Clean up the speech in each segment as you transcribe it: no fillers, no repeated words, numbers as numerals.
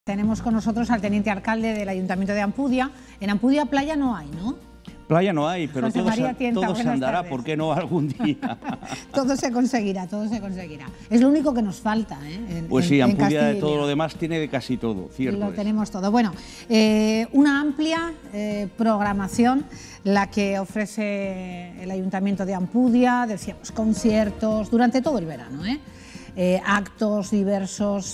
Tenemos con nosotros al teniente alcalde del Ayuntamiento de Ampudia. En Ampudia playa no hay, ¿no? Playa no hay, pero todo se andará, tardes. ¿Por qué no algún día? Todo se conseguirá, todo se conseguirá. Es lo único que nos falta, ¿eh? Pues sí, Ampudia de todo lo demás tiene de casi todo, cierto. Lo tenemos todo. Bueno, una amplia programación la que ofrece el Ayuntamiento de Ampudia, decíamos conciertos, durante todo el verano, actos diversos,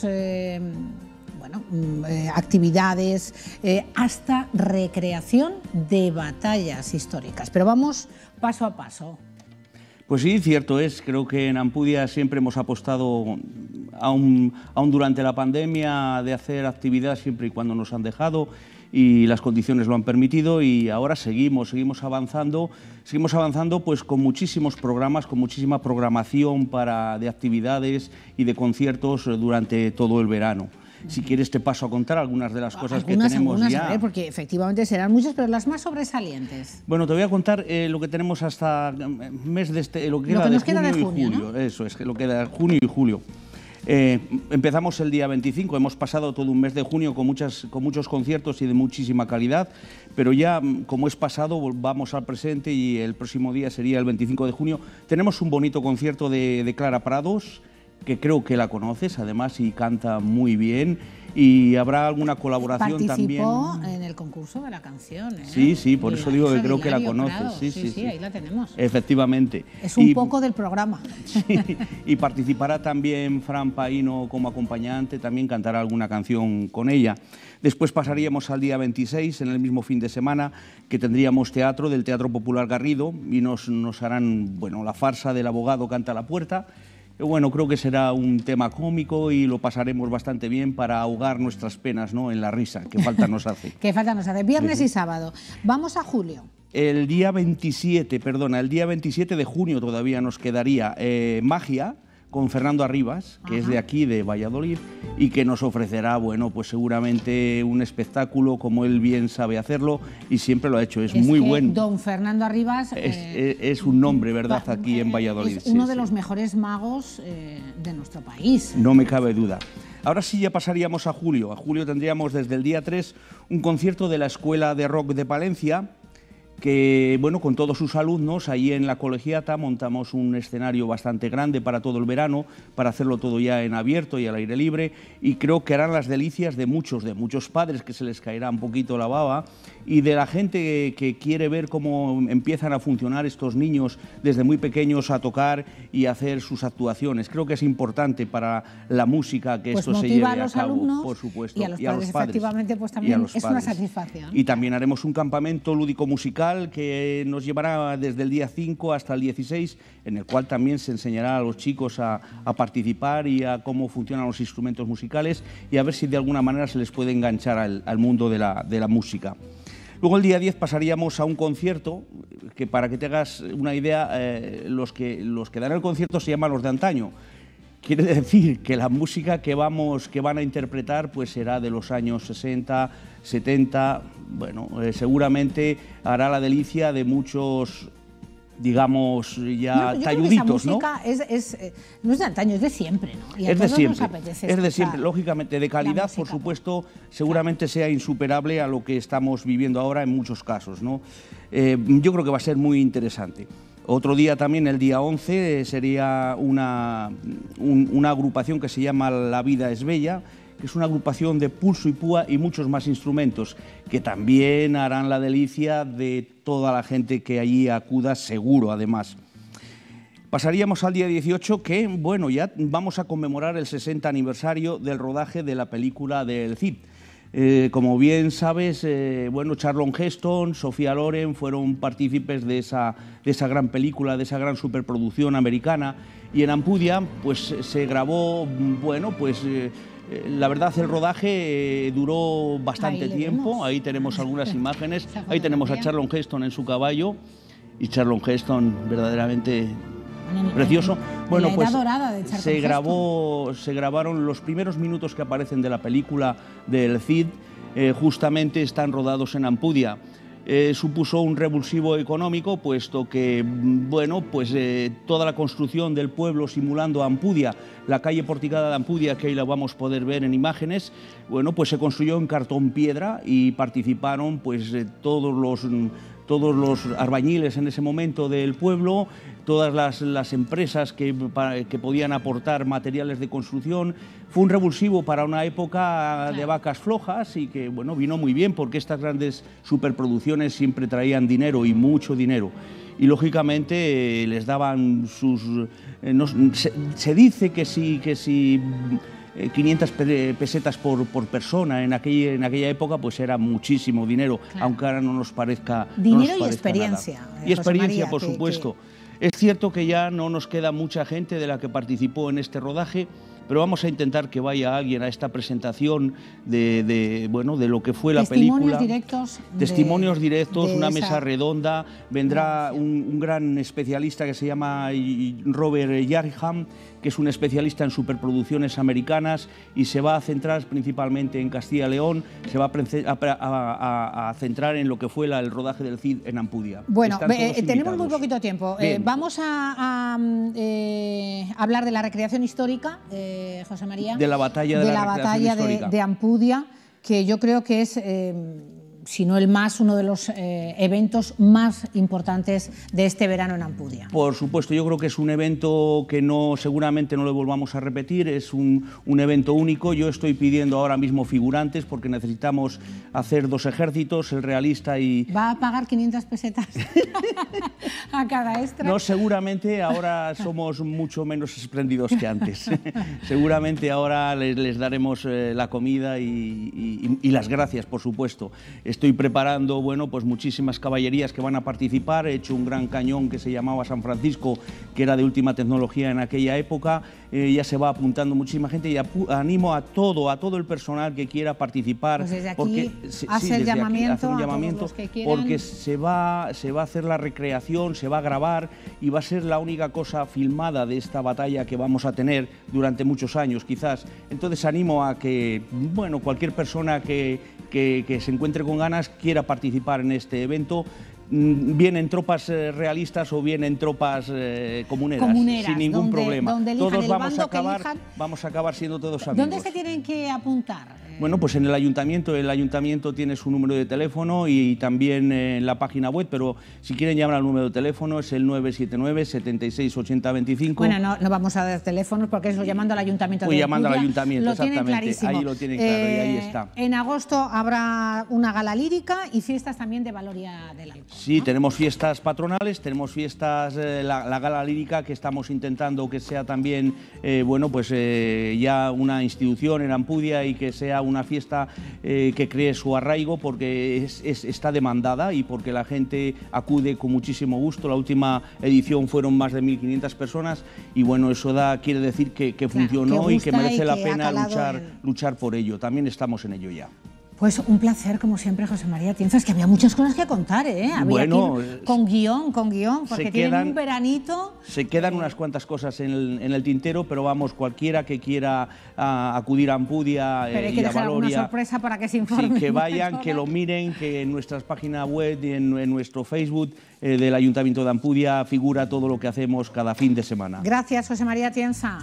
actividades, hasta recreación de batallas históricas. Pero vamos paso a paso. Pues sí, cierto es. Creo que en Ampudia siempre hemos apostado, aún durante la pandemia, de hacer actividad siempre y cuando nos han dejado y las condiciones lo han permitido, y ahora seguimos avanzando pues con muchísimos programas, con muchísima programación de actividades y de conciertos durante todo el verano. Si quieres te paso a contar algunas de las cosas que tenemos ya. A ver, porque efectivamente serán muchas, pero las más sobresalientes. Bueno, te voy a contar lo que tenemos hasta mes de lo que nos queda de junio, ¿no? Eso es, lo que queda de junio y julio. Empezamos el día 25, hemos pasado todo un mes de junio con muchos conciertos y de muchísima calidad, pero ya como es pasado, vamos al presente y el próximo día sería el 25 de junio. Tenemos un bonito concierto de Clara Prados, que creo que la conoces además y canta muy bien, y habrá alguna colaboración también. Participó en el concurso de la canción, ¿eh? Sí, sí, por eso digo que creo que la conoces. Sí, ahí la tenemos. Efectivamente. Es un poco del programa. Sí, y participará también Fran Paino como acompañante, también cantará alguna canción con ella. Después pasaríamos al día 26, en el mismo fin de semana, que tendríamos teatro del Teatro Popular Garrido, y nos harán, bueno, la farsa del abogado canta a la puerta. Bueno, creo que será un tema cómico y lo pasaremos bastante bien para ahogar nuestras penas, ¿no?, en la risa, que falta nos hace. Que falta nos hace. Viernes y sábado. Vamos a julio. El día 27 de junio todavía nos quedaría Magia, con Fernando Arribas, que es de aquí, de Valladolid, y que nos ofrecerá, bueno, pues seguramente un espectáculo como él bien sabe hacerlo y siempre lo ha hecho. Es muy bueno. Don Fernando Arribas es un nombre, ¿verdad?, aquí en Valladolid. Es uno de los mejores magos de nuestro país. No me cabe duda. Ahora sí ya pasaríamos a julio. A julio tendríamos desde el día 3 un concierto de la Escuela de Rock de Palencia, que, bueno, con todos sus alumnos, ahí en la colegiata montamos un escenario bastante grande para todo el verano, para hacerlo todo ya en abierto y al aire libre, y creo que harán las delicias de muchos padres, que se les caerá un poquito la baba, y de la gente que quiere ver cómo empiezan a funcionar estos niños desde muy pequeños a tocar y hacer sus actuaciones. Creo que es importante para la música que esto se lleve a cabo, alumnos, por supuesto, y a los padres, efectivamente, pues también es una satisfacción. Y también haremos un campamento lúdico-musical que nos llevará desde el día 5 hasta el 16, en el cual también se enseñará a los chicos a participar y a cómo funcionan los instrumentos musicales, y a ver si de alguna manera se les puede enganchar al mundo de la música. Luego el día 10 pasaríamos a un concierto que, para que te hagas una idea, los que dan el concierto se llaman los de antaño. Quiere decir que la música que van a interpretar pues será de los años 60, 70, bueno, seguramente hará la delicia de muchos, digamos, ya talluditos, ¿no? Esa música no es de antaño, es de siempre, ¿no? Y es de siempre, nos apetece es de siempre, lógicamente, de calidad, por supuesto, seguramente sea insuperable a lo que estamos viviendo ahora en muchos casos, ¿no? Yo creo que va a ser muy interesante. Otro día también, el día 11, sería una agrupación que se llama La Vida es Bella, que es una agrupación de pulso y púa y muchos más instrumentos, que también harán la delicia de toda la gente que allí acuda, seguro, además. Pasaríamos al día 18, que, bueno, ya vamos a conmemorar el 60 aniversario del rodaje de la película del Cid. Como bien sabes, bueno, Charlton Heston, Sofía Loren fueron partícipes de esa gran película, de esa gran superproducción americana, y en Ampudia pues se grabó, bueno, pues la verdad el rodaje duró bastante tiempo. Ahí tenemos algunas imágenes, ahí tenemos a Charlton Heston en su caballo, y Charlton Heston verdaderamente precioso. Bueno, pues se grabaron los primeros minutos que aparecen de la película del Cid, justamente están rodados en Ampudia. supuso un revulsivo económico, puesto que, bueno, pues toda la construcción del pueblo simulando Ampudia, la calle porticada de Ampudia, que hoy la vamos a poder ver en imágenes, bueno, pues se construyó en cartón piedra y participaron pues todos los albañiles en ese momento del pueblo, todas las empresas que podían aportar materiales de construcción. Fue un revulsivo para una época de vacas flojas y que, bueno, vino muy bien porque estas grandes superproducciones siempre traían dinero y mucho dinero. Y lógicamente les daban sus... se dice que si 500 pesetas por persona en aquella época, pues era muchísimo dinero, claro, aunque ahora no nos parezca dinero y experiencia. Y experiencia, por supuesto. Es cierto que ya no nos queda mucha gente de la que participó en este rodaje, pero vamos a intentar que vaya alguien a esta presentación de lo que fue la película. Testimonios directos, una mesa redonda. Vendrá un gran especialista que se llama Robert Yarham, que es un especialista en superproducciones americanas y se va a centrar principalmente en Castilla y León, se va a centrar en lo que fue el rodaje del Cid en Ampudia. Bueno, tenemos muy poquito tiempo. Vamos a hablar de la recreación histórica, José María. De la batalla de Ampudia, que yo creo que es... si no el más, uno de los eventos más importantes de este verano en Ampudia. Por supuesto, yo creo que es un evento que seguramente no lo volvamos a repetir, es un evento único. Yo estoy pidiendo ahora mismo figurantes porque necesitamos hacer 2 ejércitos, el realista y... ¿Va a pagar 500 pesetas a cada extra? No, seguramente ahora somos mucho menos espléndidos que antes. Seguramente ahora les daremos la comida y las gracias, por supuesto. Estoy preparando, bueno, pues muchísimas caballerías que van a participar. He hecho un gran cañón que se llamaba San Francisco, que era de última tecnología en aquella época. Ya se va apuntando muchísima gente y animo a todo el personal que quiera participar. Pues desde aquí hace el llamamiento a todos los que quieran. Porque se va a hacer la recreación, se va a grabar y va a ser la única cosa filmada de esta batalla que vamos a tener durante muchos años, quizás. Entonces animo a que, bueno, cualquier persona que se encuentre con ganas quiera participar en este evento, bien en tropas realistas o bien en tropas comuneras, sin ningún problema. Todos vamos a acabar siendo todos amigos. ¿Dónde se tienen que apuntar? Bueno, pues en el ayuntamiento tiene su número de teléfono y también en la página web, pero si quieren llamar al número de teléfono es el 979 76 80 25. Bueno, no vamos a dar teléfonos porque eso llamando al ayuntamiento. Pues llamando al ayuntamiento, exactamente. Ahí lo tienen claro y ahí está. En agosto habrá una gala lírica y fiestas también de Valoria del Alcor. Sí, ¿no? Tenemos fiestas patronales, tenemos fiestas, la gala lírica que estamos intentando que sea también, bueno, pues ya una institución en Ampudia y que sea una fiesta que cree su arraigo porque está demandada y porque la gente acude con muchísimo gusto. La última edición fueron más de 1.500 personas y bueno, eso quiere decir que funcionó y que merece la pena luchar por ello. También estamos en ello ya. Pues un placer, como siempre, José María Tienza. Es que había muchas cosas que contar, ¿eh? Bueno, con guión, porque tienen un veranito. Se quedan unas cuantas cosas en el tintero, pero vamos, cualquiera que quiera acudir a Ampudia pero hay que y a dejar Valoria, alguna sorpresa para que se informen. Sí, que vayan, que lo miren, que en nuestras páginas web y en nuestro Facebook del Ayuntamiento de Ampudia figura todo lo que hacemos cada fin de semana. Gracias, José María Tienza.